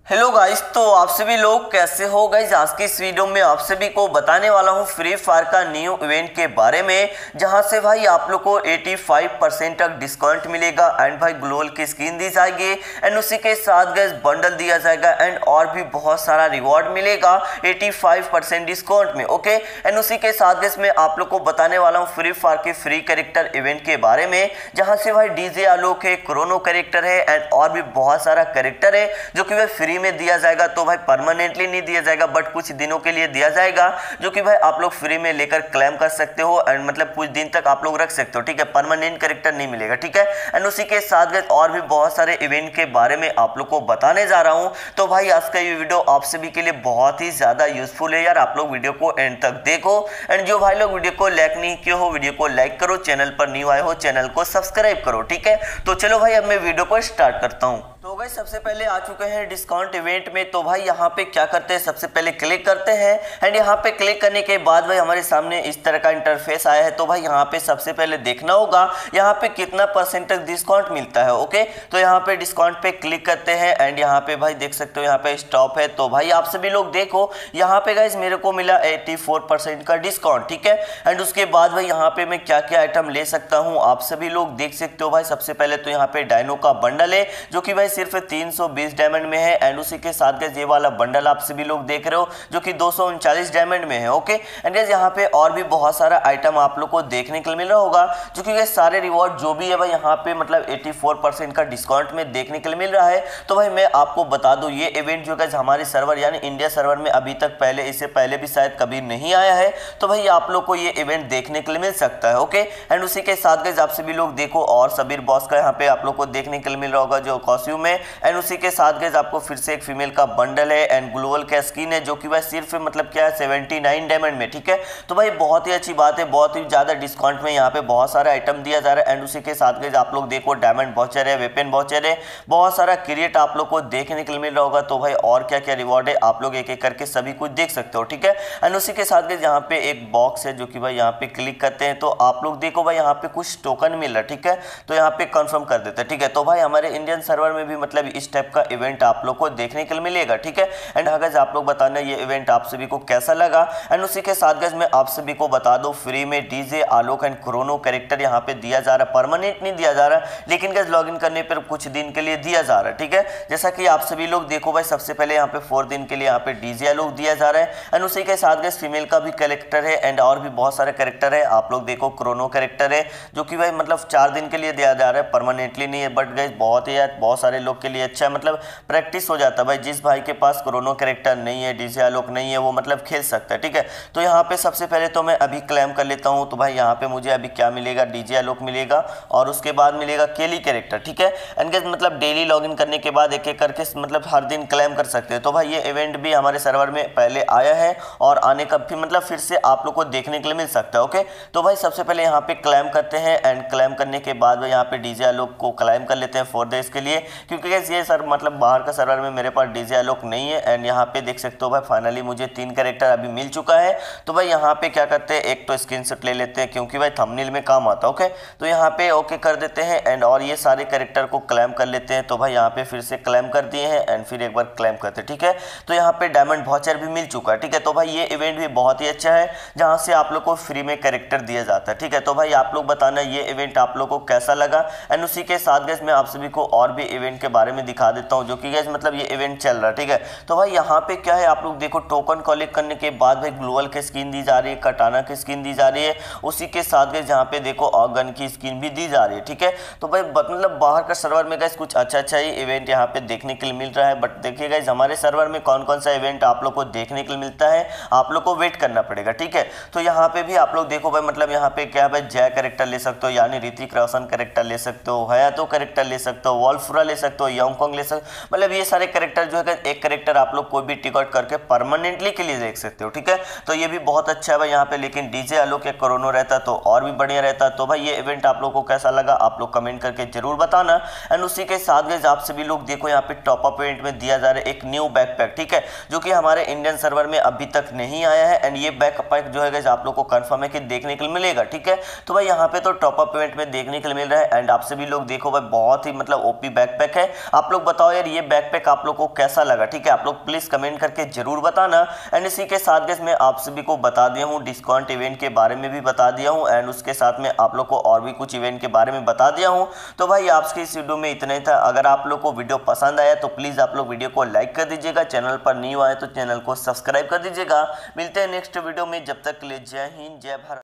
Hello guys, तो आप सभी लोग कैसे हो गाइस। आज की इस वीडियो में आप सभी को बताने वाला हूं फ्री फायर का न्यू इवेंट के बारे में, जहां से भाई आप लोग को 85% तक डिस्काउंट मिलेगा एंड भाई ग्लोबल की स्किन दी जाएगी एंड उसी के साथ गाइस बंडल दिया जाएगा एंड और भी बहुत सारा रिवॉर्ड मिलेगा 85% डिस्काउंट में। ओके, एंड उसी के साथ गाइस मैं आप लोग को बताने वाला हूँ फ्री फायर के फ्री कैरेक्टर इवेंट के बारे में, जहाँ से भाई डीजे आलोक है, क्रोनो कैरेक्टर है एंड और भी बहुत सारा कैरेक्टर है जो कि भाई फ्री में दिया जाएगा। तो भाई परमानेंटली नहीं दिया जाएगा बट कुछ दिनों के लिए दिया जाएगा, जो कि भाई आप लोग फ्री में लेकर क्लेम कर सकते हो एंड मतलब कुछ दिन तक आप लोग रख सकते हो। ठीक है, परमानेंट कैरेक्टर नहीं मिलेगा। ठीक है, एंड उसी के साथ में और भी बहुत सारे इवेंट के बारे में आप लोग को बताने जा रहा हूं। तो भाई आज का ये वीडियो आप सभी के लिए बहुत ही ज्यादा यूजफुल है यार, आप लोग वीडियो को एंड तक देखो एंड जो भाई लोग वीडियो को लाइक नहीं किए हो वीडियो को लाइक करो, चैनल पर न्यू आए हो चैनल को सब्सक्राइब करो। ठीक है, तो चलो भाई अब मैं वीडियो को स्टार्ट करता हूं। तो भाई सबसे पहले आ चुके हैं डिस्काउंट इवेंट में। तो भाई यहाँ पे क्या करते हैं, सबसे पहले क्लिक करते हैं एंड यहाँ पे क्लिक करने के बाद भाई हमारे सामने इस तरह का इंटरफेस आया है। तो भाई यहाँ पे सबसे पहले देखना होगा यहाँ पे कितना % तक डिस्काउंट मिलता है। ओके, तो यहाँ पे डिस्काउंट पे क्लिक करते हैं एंड यहाँ पे भाई देख सकते हो यहाँ पे स्टॉप है। तो भाई आप सभी लोग देखो यहाँ पे गाइस मेरे को मिला 84% का डिस्काउंट। ठीक है, एंड उसके बाद भाई यहाँ पे मैं क्या क्या आइटम ले सकता हूँ आप सभी लोग देख सकते हो। भाई सबसे पहले तो यहाँ पे डायनो का बंडल है जो कि भाई सिर्फ 320 डायमंड में है एंड उसी के साथ गाइस ये वाला बंडल आप सभी लोग देख रहे हो जो कि 239 डायमंड में है। ओके, एंड गाइस यहाँ पे और भी बहुत सारा आइटम आप लोग को देखने को मिल रहा होगा जो कि गाइस सारे रिवॉर्ड जो भी है भाई यहाँ पे मतलब 84% का डिस्काउंट में देखने को मिल रहा है। तो भाई मैं आपको बता दूं ये इवेंट जो गाइस हमारे सर्वर यानी इंडिया सर्वर में अभी तक पहले इससे पहले भी शायद कभी नहीं आया है। तो भाई आप लोग को ये इवेंट देखने को मिल सकता है। ओके, एंड उसी के साथ गाइस आप सभी लोग देखो और सबीर बॉस का यहाँ पे आप लोग को देखने को मिल रहा होगा जो कॉस्ट्यूम है एंड उसी के साथ गाइस आपको फिर से एक फीमेल का बंडल है एंड ग्लोबल का स्किन है जो कि भाई सिर्फ मतलब क्या है 79 डायमंड में। ठीक है, तो भाई बहुत ही अच्छी बात है, बहुत ही ज्यादा डिस्काउंट में यहाँ पे बहुत सारा आइटम दिया जा रहा है एंड उसी के साथ गाइस आप लोग देखो डायमंड वाउचर है, वेपन वाउचर है, बहुत सारा क्रिएट आप लोग को देखने को मिल रहा होगा। तो भाई और क्या क्या रिवॉर्ड है आप लोग एक एक करके सभी कुछ देख सकते हो। ठीक है, एंड उसी के साथ गाइस यहाँ पे एक बॉक्स है जो कि भाई यहाँ पे क्लिक करते हैं तो आप लोग देखो भाई यहाँ पे कुछ टोकन मिल रहा है। ठीक है, तो यहाँ पे कंफर्म कर देते हैं। ठीक है, तो भाई हमारे इंडियन सर्वर में भी मतलब इस टाइप का इवेंट आप लोग को देखने को मिलेगा। ठीक है, एंड अगर आप लोग बताना ये इवेंट आप सभी को कैसा लगा एंड उसी के साथ गाइस मैं आप सभी को बता दूं फ्री में DJ Alok and Chrono character यहाँ पे दिया जा रहा है, परमानेंट नहीं दिया जा रहा लेकिन गाइस लॉगिन करने पर कुछ दिन के लिए दिया जा रहा है। ठीक है, जैसा कि आप सभी लोग देखो भाई सबसे पहले यहाँ पे 4 दिन के लिए यहाँ पे डीजे आलोक दिया जा रहा है एंड उसी के साथ गाइस फीमेल का भी कैरेक्टर है एंड और भी बहुत सारे कैरेक्टर है। आप लोग देखो क्रोनो कैरेक्टर है जो कि भाई मतलब 4 दिन के लिए दिया जा रहा है, परमानेंटली नहीं है बट गाइस बहुत ही यार बहुत सारे लोग के लिए अच्छा है, मतलब प्रैक्टिस हो जाता है भाई। जिस भाई के पास क्रोनो कैरेक्टर नहीं है, डीजे आलोक नहीं है, वो मतलब खेल सकता है। ठीक है, तो यहाँ पे सबसे पहले तो मैं अभी क्लेम कर लेता हूँ। तो भाई यहाँ पे मुझे अभी क्या मिलेगा, डीजे आलोक मिलेगा और उसके बाद मिलेगा केली कैरेक्टर। ठीक है, एंड गाइस मतलब डेली लॉगिन करने के बाद एक एक करके मतलब हर दिन क्लेम कर सकते हैं। तो भाई ये इवेंट भी हमारे सर्वर में पहले आया है और आने का भी मतलब फिर से आप लोग को देखने के लिए मिल सकता है। ओके, तो भाई सबसे पहले यहाँ पे क्लेम करते हैं एंड क्लेम करने के बाद यहाँ पे डीजे आलोक को क्लेम कर लेते हैं 4 डेज के लिए, क्योंकि गाइस ये सर मतलब बाहर का सर्वर में मेरे पास डीजे आलोक नहीं है एंड यहाँ पे देख सकते हो भाई फाइनली मुझे 3 कैरेक्टर अभी मिल चुका है। तो भाई यहाँ पे क्या करते हैं, एक तो स्क्रीनशॉट ले लेते हैं क्योंकि भाई थंबनेल में काम आता है। ओके, तो यहाँ पे ओके कर देते हैं एंड और ये सारे कैरेक्टर को क्लेम कर लेते हैं। तो भाई यहाँ पे फिर से क्लेम कर दिए हैं एंड फिर एक बार क्लेम करते हैं। ठीक है, तो यहाँ पे डायमंड वाउचर भी मिल चुका है। ठीक है, तो भाई ये इवेंट भी बहुत ही अच्छा है जहाँ से आप लोग को फ्री में कैरेक्टर दिया जाता है। ठीक है, तो भाई आप लोग बताना ये इवेंट आप लोग को कैसा लगा एंड उसी के साथ गाइस मैं आप सभी को और भी इवेंट के बारे में दिखा देता हूँ जो कि गाइस मतलब ये इवेंट चल रहा है। ठीक है, तो भाई यहाँ पे क्या है आप लोग देखो टोकन कलेक्ट करने के बाद भाई ग्लोबल की स्किन दी जा रही है, कटाना की स्किन दी जा रही है, उसी के साथ गाइस यहाँ पे देखो ऑर्गन की स्किन भी दी जा रही है। ठीक है, तो भाई मतलब बाहर का सर्वर में गाइस कुछ अच्छा ही इवेंट यहाँ पे देखने के लिए मिल रहा है बट देखिए गाइस हमारे सर्वर में कौन कौन सा इवेंट आप लोग को देखने के लिए मिलता है आप लोग को वेट करना पड़ेगा। ठीक है, तो यहाँ पे भी आप लोग देखो भाई मतलब यहाँ पे क्या है भाई जय कैरेक्टर ले सकते हो यानी ऋतिक रोशन कैरेक्टर ले सकते हो, हयातो कैरेक्टर ले सकते हो, वॉल्फुरा ले सकते हो, योंगकोंग ले सकते हो, मतलब ये सारे कैरेक्टर जो है एक कैरेक्टर आप लोग कोई भी टिकट करके परमानेंटली के लिए देख सकते हो। ठीक है, तो ये भी बहुत अच्छा है भाई यहाँ पे, लेकिन डीजे आलोक या क्रोनो रहता तो और भी बढ़िया रहता। तो भाई ये इवेंट आप लोग को कैसा लगा आप लोग कमेंट करके जरूर बताना एंड उसी के साथ गाइस आप सभी लोग देखो यहाँ पे टॉप अप इवेंट में दिया जा रहा है एक न्यू बैकपैक। ठीक है, जो कि हमारे इंडियन सर्वर में अभी तक नहीं आया है एंड ये बैकपैक जो है गाइस आप लोग को कंफर्म है कि देखने के लिए मिलेगा। ठीक है, तो भाई यहाँ पे तो टॉप अप इवेंट में देखने के लिए मिल रहा है एंड आप सभी लोग देखो भाई बहुत ही मतलब ओपी बैकपैक है। आप लोग बताओ यार ये बैकपैक आप लोग को कैसा लगा, ठीक है, आप लोग प्लीज कमेंट करके जरूर बताना। एंड इसी के साथ गाइस मैं आप सभी को बता दिया हूँ डिस्काउंट इवेंट के बारे में भी बता दिया हूँ, एंड उसके साथ में आप लोग को और भी कुछ इवेंट के बारे में बता दिया हूँ। तो भाई आपके इस वीडियो में इतना ही था। अगर आप लोग को वीडियो पसंद आया तो प्लीज आप लोग वीडियो को लाइक कर दीजिएगा, चैनल पर न्यू आए तो चैनल को सब्सक्राइब कर दीजिएगा। मिलते हैं नेक्स्ट वीडियो में, जब तक के लिए जय हिंद जय भारत।